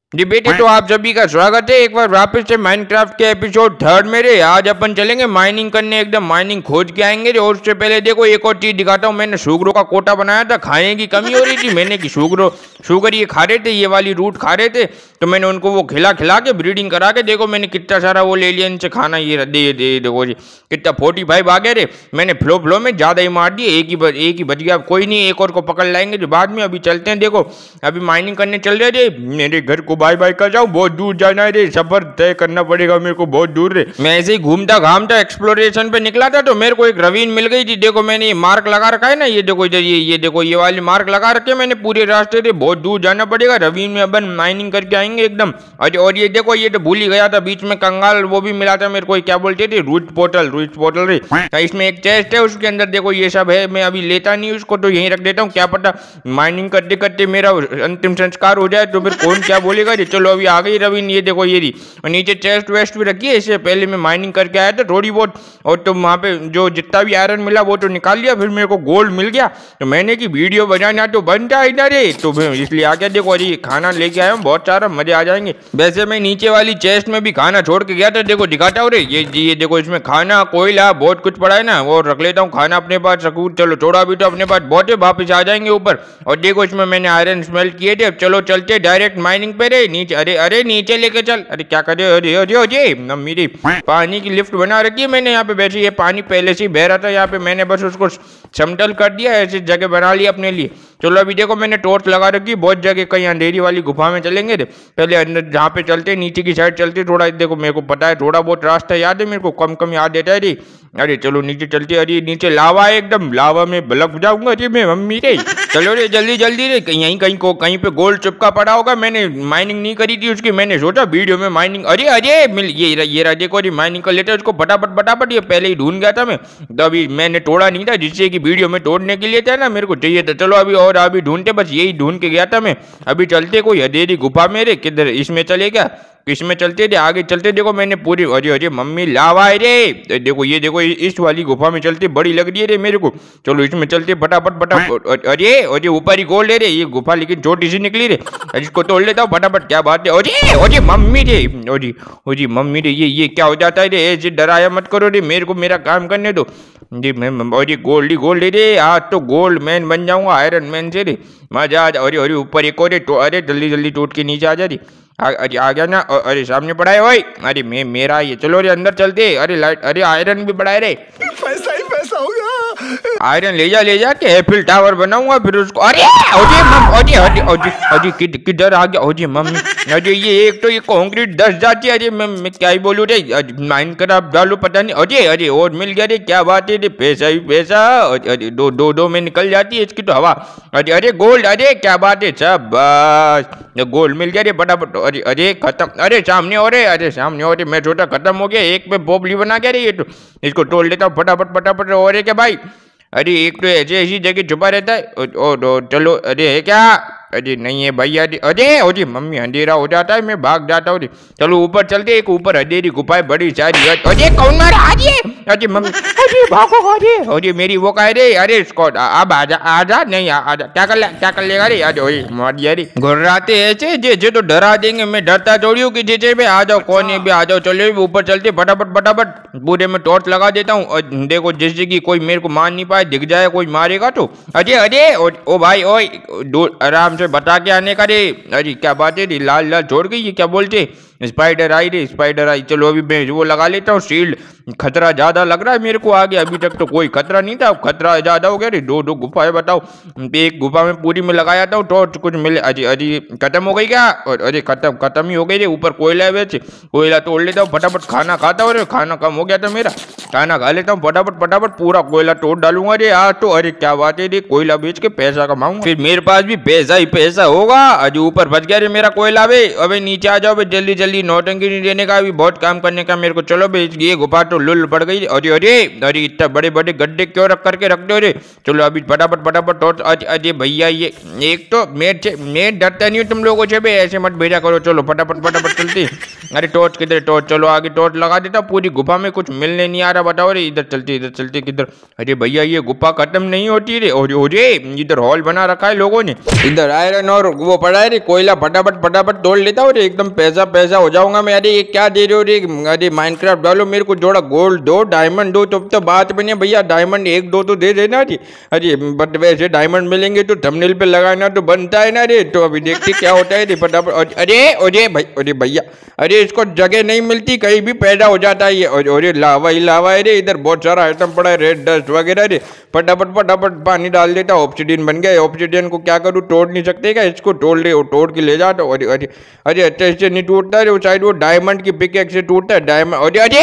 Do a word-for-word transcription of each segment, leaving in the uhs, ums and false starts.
जी बेटे, तो आप सभी का स्वागत है एक बार वापस से माइनक्राफ्ट के एपिसोड थर्ड में रे। आज अपन चलेंगे माइनिंग करने, एकदम माइनिंग खोज के आएंगे रे। और उससे पहले देखो एक और चीज दिखाता हूँ। मैंने शुगरों का कोटा बनाया था, खाने की कमी हो रही थी। मैंने की शुगरों शुगर ये खा रहे थे, ये वाली रूट खा रहे थे, तो मैंने उनको वो खिला खिला के ब्रीडिंग करा के देखो मैंने कितना सारा वो ले लिया इनसे खाना। ये दे दे देखो जी कितना फोर्टी फाइव आ गया रे। मैंने फ्लो फ्लो में ज्यादा ही मार दिए, एक ही ब, एक ही बच गया। कोई नहीं, एक और को पकड़ लाएंगे जो बाद में। अभी चलते हैं, देखो अभी माइनिंग करने चल रहे थे। मेरे घर को बाय बाय कर जाओ, बहुत दूर जाना है रे, सफर तय करना पड़ेगा मेरे को, बहुत दूर रे। मैं ऐसे ही घूमता घामता एक्सप्लोरेशन पे निकला था तो मेरे को एक रवीन मिल गई थी। देखो मैंने ये मार्क लगा रखा है ना, ये देखो इधर, ये ये देखो ये वाली मार्क लगा रखे मैंने पूरे रास्ते से। बहुत दूर जाना पड़ेगा, रवीन में अपन माइनिंग करके आएंगे एकदम। और ये देखो ये तो भूल ही गया था, बीच में कंगाल वो भी मिला था मेरे को, क्या बोलते थे, रूट पोर्टल, रूट पोर्टल रे। इसमें एक चेस्ट है, उसके अंदर देखो ये सब है। मैं अभी लेता नहीं उसको, तो यहीं रख देता हूँ। क्या पता माइनिंग करते करते मेरा अंतिम संस्कार हो जाए तो फिर कौन क्या बोलेगा। चलो अभी आ गई रवीन, ये देखो ये रही। और नीचे चेस्ट वेस्ट भी रखी है, इससे पहले मैं माइनिंग करके आया था थोड़ी बहुत। और तो वहाँ पे जो जितना भी आयरन मिला वो तो निकाल लिया। फिर मेरे को गोल्ड मिल गया, तो मैंने की वीडियो बनाना तो बनता इधर है, तो फिर इसलिए आ गया। देखो अरे खाना लेके आया हूँ, बहुत सारा, मजे आ जाएंगे। वैसे मैं नीचे वाली चेस्ट में भी खाना छोड़ के गया था, देखो दिखाता हूँ रे। ये ये देखो इसमें खाना, कोयला, बहुत कुछ पड़ा है ना, वो रख लेता हूँ खाना अपने पास रखूँ। चलो थोड़ा भी तो अपने पास बहुत है, वापस आ जाएंगे ऊपर। और देखो इसमें मैंने आयरन स्मेल्ट किए थे। अब चलो चलते डायरेक्ट माइनिंग पे रे। नीचे, अरे अरे नीचे लेके चल। अरे क्या करे, अरे अरे अरे मेरी पानी की लिफ्ट बना रखी है मैंने यहाँ पे। वैसे ये पानी पहले से ही बह रहा था यहाँ पे, मैंने बस उसको समतल कर दिया, ऐसी जगह बना ली अपने लिए। चलो अभी देखो मैंने टॉर्च लगा रखी बहुत जगह। कहीं अंधेरी वाली गुफा में चलेंगे थे, पहले अंदर जहाँ पे चलते, नीचे की साइड चलते थोड़ा। देखो मेरे को पता है, थोड़ा बहुत रास्ता याद है मेरे को, कम कम याद देता है रे। अरे चलो नीचे चलते। अरे नीचे लावा है एकदम, लावा में बलक जाऊंगा अरे मैं मम्मी रे। चलो रे जल्दी जल्दी रे, कहीं यहीं कहीं को कहीं पे गोल्ड चिपका पड़ा होगा। मैंने माइनिंग नहीं करी थी उसकी, मैंने सोचा वीडियो में माइनिंग। अरे अरे मिल ये ये रहा देखो, अरे माइनिंग कर लेते उसको फटाफट फटाफट। ये पहले ही ढूंढ गया था मैं, तो अभी मैंने तोड़ा नहीं था, जिससे कि वीडियो में तोड़ने के लिए था ना, मेरे को चाहिए था। चलो अभी और अभी ढूंढते, बस यही ढूंढ के गया था मैं। अभी चलते कोई अंधेरी गुफा में रे, किधर इसमें चले क्या, इसमें चलते थे आगे चलते। देखो मैंने पूरी, अरे अरे मम्मी लावा है रे। देखो ये देखो इस वाली गुफा में चलते, बड़ी लग रही है रे मेरे को। चलो इसमें चलते फटाफट फटाफट। अरे अरे ऊपर ही गोल्ड है रे, ये गुफा लेकिन छोटी सी निकली रे, इसको तोड़ लेता हूँ फटाफट। क्या बात है, अरे अरे मम्मी रे, अरे अरे मम्मी रे, ये ये क्या हो जाता है रे, ऐसे डराया मत करो रे मेरे को, मेरा काम करने दो जी। मैं अरे गोल्ड ही गोल्ड है रे, आज तो गोल्ड मैन बन जाऊंगा, आयरन मैन से रे, मजा आ जा। अरे अरे ऊपर एक और, अरे जल्दी जल्दी टूट के नीचे आ जा रे। अरे आ गया ना, अरे सामने पड़ा है ओए, अरे मैं मेरा ये। चलो रे अंदर चलते। अरे लाइट, अरे आयरन भी पड़ा है रे, पैसा ही पैसा होगा। आयरन ले जा ले जा के एफिल टावर बनाऊंगा फिर उसको। अरे अरे मम, अरे अरे अरे अरे किधर आ गया, अरे मम्मी। अरे ये एक तो ये कंक्रीट दस जाती है, अरे मैं, मैं क्या ही बोलूँ रे, माइन कर आप डालो पता नहीं। अरे अरे और मिल गया रे, क्या बात है रे, पैसा ही पैसा। अरे दो दो दो में निकल जाती है इसकी तो हवा। अरे अरे गोल्ड, अरे क्या बात है, सब बस गोल्ड मिल गया रे फटाफट। अरे अरे खत्म, अरे सामने हो रे, अरे सामने हो रे, मैं छोटा खत्म हो गया, एक पे बोबली बना गया रे ये तो। इसको तोड़ लेता हूँ फटाफट फटाफट। और है क्या भाई, अरे एक तो ऐसे ऐसी जगह छुपा रहता है। ओ, ओ, चलो अरे है क्या, अरे नहीं है भैया। अरे अरे मम्मी अंधेरा हो जाता है, मैं भाग जाता हूँ। चलो ऊपर चलते, एक ऊपर अंधेरी गुफाएं बड़ी सारी। अरे कौन मारा, अरे अरे मम्मी, अरे भागो, अरे अरे मेरी वो कह रे, अरे स्कॉट अब आजा आजा, नहीं आजा, क्या कर ले क्या कर लेगा रे, अरे वही मार दिया रे। घुर्राते ऐसे जैसे तो डरा देंगे, मैं डरता थोड़ी हूँ कि जैसे भी आ जाओ, कौन है भी आ जाओ। चलो ऊपर चलते फटाफट फटाफट, पूरे में टॉर्च लगा देता हूँ। और देखो जैसे कि कोई मेरे को मार नहीं पाए, दिख जाए कोई मारेगा तो। अरे अरे ओ भाई, ओ आराम से बता के आने का रे। अरे क्या बात है रे, लाल लाल छोड़ गई, ये क्या बोलते, स्पाइडर आई रे, स्पाइडर आई। चलो अभी मैं वो लगा लेता हूँ शील्ड, खतरा ज्यादा लग रहा है मेरे को आगे। अभी तक तो कोई खतरा नहीं था, खतरा ज्यादा हो गया रे। दो दो गुफा है बताओ, एक गुफा में पूरी में लगाया था टॉर्च, कुछ मिले। अरे अरे खत्म हो गई क्या, और अरे खत्म खत्म ही हो गई रे। ऊपर कोयला है, वैसे कोयला तोड़ लेता हूँ फटाफट। खाना खाता हूँ, खाना कम हो गया था मेरा, खाना खा लेता हूँ फटाफट फटाफट, पूरा कोयला तोड़ डालूंगा रे आज तो। अरे क्या बात है रे, कोयला बेच के पैसा कमाऊंगा, फिर मेरे पास भी पैसा ही पैसा होगा। आज ऊपर बच गया रे मेरा कोयला बे। अबे नीचे आ जाओ बे जल्दी जल्दी, नौटंकी नहीं देने का, अभी बहुत काम करने का मेरे को। चलो बे ये गुफा तो लुल पड़ गई। अरे अरे अरे इतना बड़े बड़े गड्ढे क्यों रख करके रख दो रे। चलो अभी फटाफट फटाफट टॉर्च। अरे भैया ये एक तो मैं मैं डरता नहीं हूँ तुम लोगों से बे, ऐसे मत भेजा करो। चलो फटाफट फटाफट चलती। अरे टॉर्च किधर, टॉर्च, चलो आगे टॉर्च लगा देता। पूरी गुफा में कुछ मिलने नहीं आ रहा रहा बताओ रे। इधर चलते इधर चलते किधर। अरे भैया ये गुफा खत्म नहीं होती रे। और अरे इधर हॉल बना रखा है लोगों ने। इधर आयरन और वो पड़ा है रे कोयला, फटाफट फटाफट तोड़ लेता हूँ रे, एकदम पैसा पैसा हो जाऊंगा मैं। अरे ये क्या दे रहे हो रे? अरे माइनक्राफ्ट डालो, मेरे को जोड़ा गोल्ड दो, डायमंड दो, तब तो बात बने भैया। डायमंड एक दो तो दे देना जी। अरे बट वैसे डायमंड मिलेंगे तो थंबनेल पे लगाना तो बनता है ना रे। तो अभी देखते क्या होता है रे फटाफट। अरे अरे भाई अरे भैया, अरे इसको जगह नहीं मिलती, कहीं भी पैदा हो जाता है ये। अरे लावा ही लावा है रे। इधर बहुत सारा आइटम पड़ा है, रेड डस्ट वगैरह रे। फटाफट फटाफट पानी डाल देता, ऑब्सिडियन बन गया। ऑब्सिडियन को क्या करूँ, तोड़ नहीं सकते क्या इसको? तोड़ ले, तोड़ के ले जाता। अरे अरे अरे अच्छा इससे नहीं टूटता रे, वो शायद वो डायमंड की पिकेक्स से टूटता है। डायमंड अरे अरे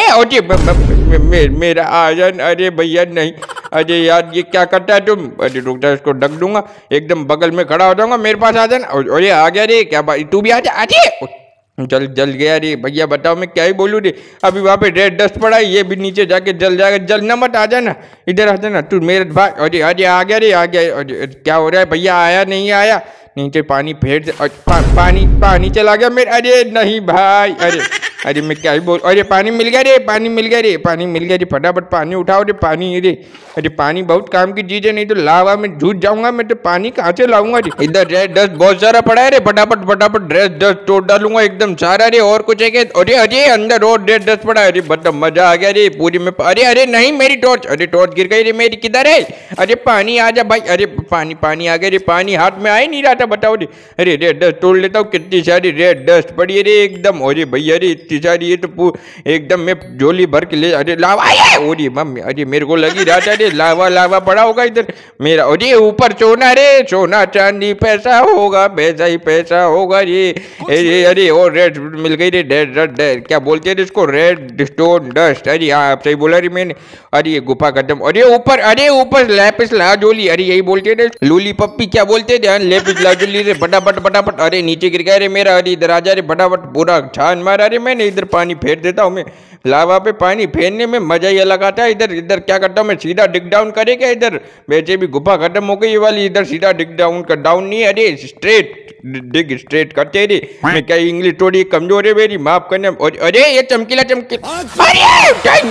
अरे मेरा आजन। अरे भैया नहीं, अरे यार ये क्या करता है तुम? अरे रुक जा, इसको ढक दूंगा, एकदम बगल में खड़ा हो जाऊंगा, मेरे पास आ जाना। अरे आ गया रे, क्या भाई तू भी आ जा। अरे जल जल गया रे भैया, बताओ मैं क्या ही बोलूँ रे। अभी वहाँ पे रेड डस्ट पड़ा है, ये भी नीचे जाके जल जाएगा। जलना मत, आ जाना इधर, आ जाना तू मेरे भाई। अरे अरे आ गया रे, आ गया। अरे क्या हो रहा है भैया? आया नहीं आया? नीचे पानी फेर दे। पा, पानी पानी चला गया मेरे। अरे नहीं भाई, अरे अरे मैं क्या ही बोल। अरे पानी मिल गया रे, पानी मिल गया रे, पानी मिल गया रे। फटाफट पानी उठाओ रे, पानी रे। अरे पानी बहुत काम की चीज है, नहीं तो लावा में झूठ जाऊंगा मैं। तो पानी कहाँ से लाऊंगा रे? इधर रेड डस्ट बहुत सारा पड़ा है रे, फटाफट फटाफट रेड डस्ट तोड़ डालूंगा एकदम सारा रे। और कुछ है क्या? अरे अरे अंदर और रेड डस्ट पड़ा है। अरे बड़ा मजा आ गया रे पूरी में। अरे अरे नहीं मेरी टॉर्च, अरे टॉर्च गिर गई रे मेरी, किधर है? अरे पानी आ जा भाई। अरे पानी पानी आ गया रे, पानी हाथ में आ ही नहीं रहा था, बताओ रे। अरे रेड डस्ट तोड़ लेता हूँ, कितनी सारी रेड डस्ट पड़ी है रे एकदम। अरे भैया रे इतनी सारी, ये तो एकदम मैं झोली भर के ले। अरे लावा, अरे मम्मी, अरे मेरे को लगी रहा था रे लावा लावा पड़ा होगा इधर मेरा। अरे ऊपर सोना रे, सोना चांदी पैसा होगा, पैसा ही पैसा होगा रे। अरे अरे और रेड मिल गई रे, रेड रेड क्या बोलते हैं इसको, रेड स्टोन डस्ट। अरे हाँ आप सही बोला रे मैंने। अरे ये गुफा खत्म। अरे ऊपर, अरे ऊपर लैपिस लाजुली, अरे यही बोलते थे लूली पप्पी, क्या बोलते थे लैपिस लाजुली रे। फटाफट फटाफट, अरे नीचे गिर गया रे मेरा। अरे इधर आ जा रे फटाफट, पूरा छान मारा रे मैंने। इधर पानी फेर देता हूँ मैं, लावा पे पानी फेरने में मजा ही अलग आता है। इधर इधर क्या करता हूँ मैं, सीधा डिग डाउन करे क्या इधर? वैसे भी गुफा खत्म हो गई ये वाली, इधर सीधा डिग डाउन कर, डाउन नहीं है, अरे स्ट्रेट डिग स्ट्रेट करते रे। मैं क्या इंग्लिश थोड़ी कमजोर है मेरी, माफ करना। अरे ये चमकीला चमकीला, अरे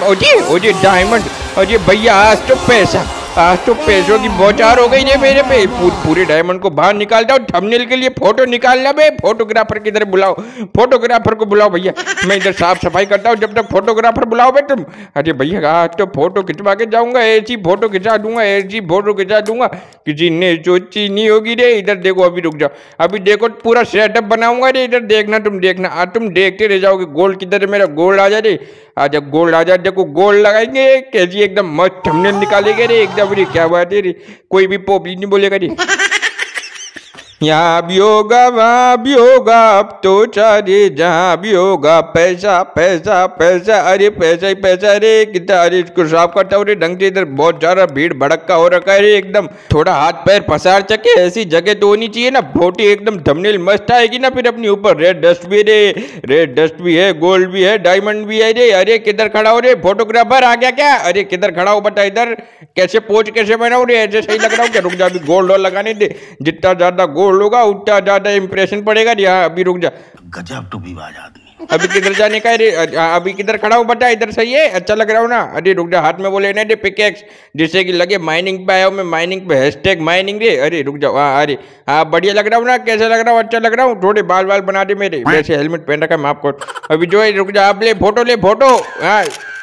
अरे डायमंड। अरे भैया आज तो पैसा, आज तो पैसों की बौछार हो गई है मेरे पे। पूरे डायमंड को बाहर निकालता हूँ, थंबनेल के लिए फोटो निकालना बे। फोटोग्राफर किधर बुलाओ, फोटोग्राफर को बुलाओ भैया, मैं इधर साफ सफाई करता हूँ जब तक फोटोग्राफर बुलाओ बे तुम। अरे भैया आज तो फोटो खिंचवा के जाऊंगा, ऐसी फोटो खिंचा दूंगा, ऐसी फोटो खिंचा दूंगा किसी ने सोची नहीं होगी रे। इधर देखो, अभी रुक जाओ, अभी देखो पूरा सेटअप बनाऊंगा रे। इधर देखना, तुम देखना, आज तुम देखते रह जाओगे। गोल्ड किधर है मेरा? गोल्ड आ जा रे, आज गोल्ड आ जा। देखो गोल्ड लगाएंगे कैसी एकदम मस्त थंबनेल निकालेंगे रे एकदम। रे क्या बात है रे, कोई भी पोपली नहीं बोलेगा रे। यहाँ भी होगा वहाँ भी होगा, अब तो चारे जहाँ भी होगा पैसा पैसा पैसा। अरे पैसा ही पैसा रे कितना। अरे इसको साफ करता हूँ रे ढंग से, इधर बहुत सारा भीड़ भड़का हो रखा है रे एकदम। थोड़ा हाथ पैर पसार सके ऐसी जगह तो होनी चाहिए ना, फोटो एकदम थंबनेल मस्त आएगी ना फिर अपनी। ऊपर रेड डस्ट भी रे, रेड डस्ट भी है, गोल्ड भी है, डायमंड भी है रे। अरे किधर खड़ा हो रे, फोटोग्राफर आ गया क्या? अरे किधर खड़ा हो बता, इधर कैसे पोज कैसे बनाओ रे, ऐसे सही लग रहा हूँ क्या? रुक जा, अभी गोल्ड और लगाने दे, जितना ज्यादा गोल्ड होगा उतना ज्यादा इंप्रेशन पड़ेगा। यहाँ अभी रुक जा, गजब टू बीवाज आदमी। अभी किधर जाने का है रे? अभी किधर खड़ा हूँ बता, इधर सही है, अच्छा लग रहा हूँ ना? अरे रुक जा, हाथ में वो लेने दे पिकेक्स, जिससे कि लगे माइनिंग पे आया हूँ मैं, माइनिंग पे हैशटैग माइनिंग रे। अरे रुक जाओ, हाँ अरे हाँ बढ़िया लग रहा हूँ ना? कैसा लग रहा हूँ? अच्छा लग रहा हूँ? थोड़े बाल बाल बना दे मेरे, वैसे हेलमेट पहन रखा है माफ कर। अभी जो है रुक जा, आप ले फोटो, ले फोटो। हाँ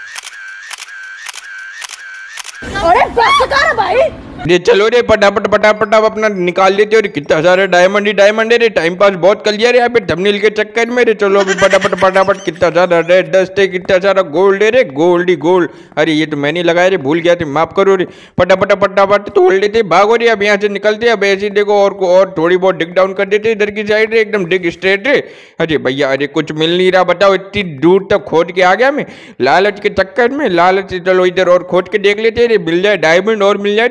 अरे बस कर भाई, ये चलो रे फटाफट फटाफट आप अपना निकाल लेते हो रे। कितना सारे डायमंड ही डायमंड है रे, टाइम पास बहुत कर लिया रे यहाँ पे थंबनेल के चक्कर में रे। चलो अभी फटाफट फटाफट, कितना सारा रेड डस्ट है, कितना सारा गोल्ड है रे, गोल्ड ही गोल्ड। अरे ये तो मैंने लगाया रे, भूल गया थे, माफ करो रे। फटाफट फटाफट तोड़ लेते, भागो रे, अब यहाँ से निकलते। अब ऐसे देखो और और थोड़ी बहुत डिग डाउन कर देते इधर की साइड रे, एकदम डिग स्ट्रेट रे। अरे भैया अरे कुछ मिल नहीं रहा, बताओ इतनी दूर तक खोद के आ गया मैं लालच के चक्कर में, लालच। चलो इधर और खोद के देख लेते रे, मिल जाए डायमंड और मिल जाए तो मजे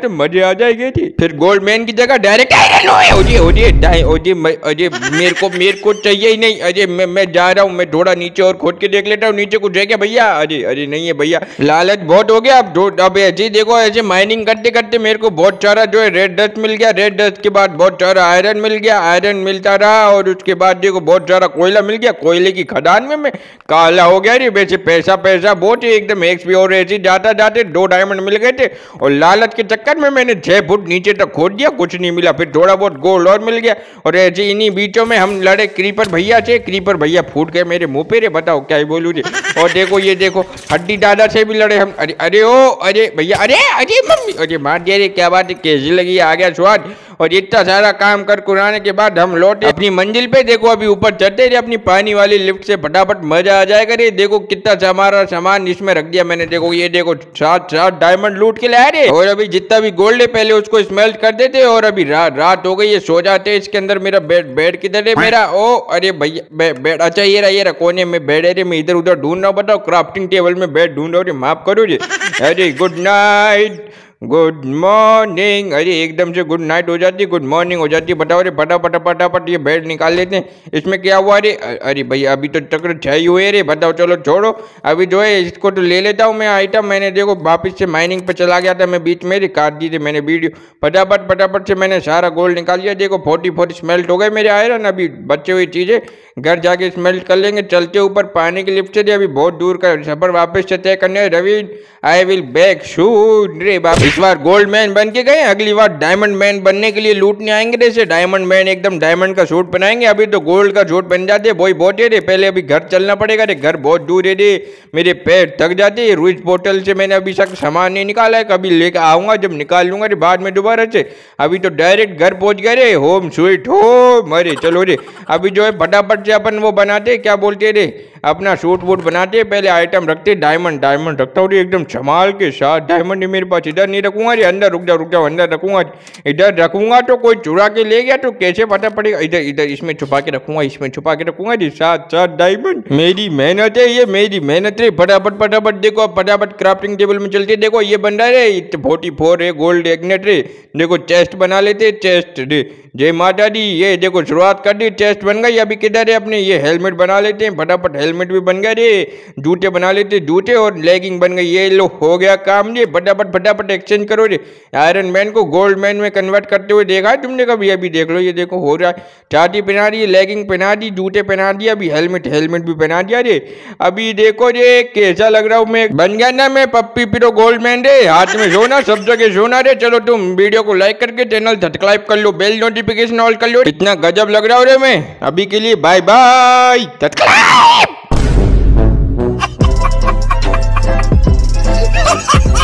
आ जाएगी जी। फिर गोल्ड मैन की जगह डायरेक्ट आयरन हो। ओजी ओजी ओजी अजय मेरे को मेरे को चाहिए ही नहीं। अजय मैं मैं जा रहा हूँ, मैं थोड़ा नीचे और खोद के देख लेता हूँ नीचे कुछ है क्या भैया। अरे अरे नहीं है भैया, लालच बहुत हो गया अब। अब ऐसे देखो, ऐसे माइनिंग करते करते मेरे को बहुत सारा जो है रेड डस्ट मिल गया। रेड डस्ट के बाद बहुत सारा आयरन मिल गया। आयरन मिलता रहा और उसके बाद देखो बहुत सारा कोयला मिल गया। कोयले की खदान में मैं काला हो गया। वैसे पैसा पैसा बहुत ही एकदम एक्सपी और ऐसे जाता जाते दो डायमंड मिल गए थे और लालच के चक्कर में मैंने छह फुट नीचे तक खोद दिया, कुछ नहीं मिला। फिर थोड़ा बहुत गोल्ड और मिल गया और ऐसे इन्हीं बीचों में हम लड़े क्रीपर भैया से। क्रीपर भैया फूट गए मेरे मुंह पे रे, बताओ क्या ही बोलूं जी। और देखो ये देखो हड्डी दादा से भी लड़े हम। अरे अरे ओ अरे भैया, अरे अरे मम्मी, अरे मार दिया रे, क्या बात है, कैसी लगी, आ गया स्वाद। और इतना सारा काम कर कुराने के बाद हम लौटे अपनी मंजिल पे। देखो अभी ऊपर चढ़ते थे अपनी पानी वाली लिफ्ट से, फटाफट मजा आ जाएगा रे। देखो कितना हमारा सामान इसमें रख दिया मैंने। देखो ये देखो सात सात डायमंड लूट के लाए रे। और अभी जितना भी गोल्ड है पहले उसको स्मेल्ट कर देते। और अभी रात रात हो गई है, सो जाते। इसके अंदर मेरा बेड बेड किधर है मेरा? ओ अरे भैया बेड, अच्छा ये रहा ये रहा कोने में बेड है रे। मैं इधर उधर ढूंढ रहा हूँ, बताओ क्राफ्टिंग टेबल में बेड ढूंढ रहा हूँ, माफ करो जी। अरे गुड नाइट, गुड मॉर्निंग। अरे एकदम से गुड नाइट हो जाती, गुड मॉर्निंग हो जाती। बताओ रे फटाफट फटाफट ये बेड निकाल लेते हैं। इसमें क्या हुआ रे? अरे भैया अभी तो चक्र छह ही हुए रे। बताओ चलो छोड़ो, अभी जो है इसको तो ले लेता हूँ मैं आइटम। मैंने देखो वापिस से माइनिंग पे चला गया था मैं, बीच में काट दी थी मैंने वीडियो। फटाफट फटाफट से मैंने सारा गोल्ड निकाल लिया। देखो फोर्टी फोर्टी स्मेल्ट हो गए मेरे आयरन। अभी बचे हुई चीज़ें घर जाके स्मेल्ट कर लेंगे। चलते ऊपर पानी की लिफ्ट से थे, अभी बहुत दूर का सफर वापस से तय करने। Ravi I will back shoot रे बाप। इस बार गोल्ड मैन बन के गए, अगली बार डायमंड मैन बनने के लिए लूटने आएंगे। जैसे डायमंड मैन एकदम डायमंड का सूट पहनाएंगे। अभी तो गोल्ड का सूट पहन जाते, वही बहुत है रे। पहले अभी घर चलना पड़ेगा रे, घर बहुत दूर है रे, मेरे पैर थक जाते। रुइस पोर्टल से मैंने अभी तक सामान नहीं निकाला है, कभी लेकर आऊंगा जब निकाल लूंगा रे बाद में दोबारा से। अभी तो डायरेक्ट घर पहुंच गए रे, होम स्वीट होम। अरे चलो रे, अभी जो है फटाफट से अपन वो बनाते, क्या बोलते रे, अपना सूट वूट बनाते। पहले आइटम रखते, डायमंड डायमंड रखता हूँ एकदम संभाल के साथ। डायमंड मेरे पास इधर नहीं रखूंगा रे, अंदर रुक जाओ रुक जाओ, अंदर रखूंगा। इधर रखूंगा तो कोई चुरा के ले गया तो कैसे पता पड़ेगा। इधर इधर इसमें छुपा के रखूंगा, इसमें छुपा के रखूंगा जी। सात सात डायमंड मेरी मेहनत है, ये मेरी मेहनत है। फटाफट फटाफट देखो, फटाफट क्राफ्टिंग टेबल में चलते। देखो ये बन रहा है फोर्टी फोर है गोल्ड एग्नेट रे। देखो चेस्ट बना लेते, चेस्ट रे, जय माता दी। ये देखो शुरुआत कर दी, चेस्ट बन गई। अभी किधर है अपने ये हेलमेट बना लेते हैं, फटाफट हेलमेट भी बन गया रे। जूते बना लेते, जूते और लेगिंग बन गई। ये लो हो गया काम जी। फटाफट फटाफट एक्सचेंज करो रे। आयरन मैन को गोल्ड मैन में कन्वर्ट करते हुए देखा है तुमने कभी? अभी देख लो, ये देखो हो रहा है। छाती पहना दी, लेगिंग पहना दी, जूते पहना दिया, अभी हेलमेट हेलमेट भी पहना दिया रे। अभी देखो रे कैसा लग रहा हूँ मैं, बन गया ना मैं पप्पी पिरो गोल्ड मैन रे। हाथ में सोना, सब जगह सोना रे। चलो तुम वीडियो को लाइक करके चैनल सब्सक्राइब कर लो, बेल नोटिफिकेशन ऑल कर लो। इतना गजब लग रहा हूँ रे मैं। अभी के लिए बाय बाय, सब्सक्राइब।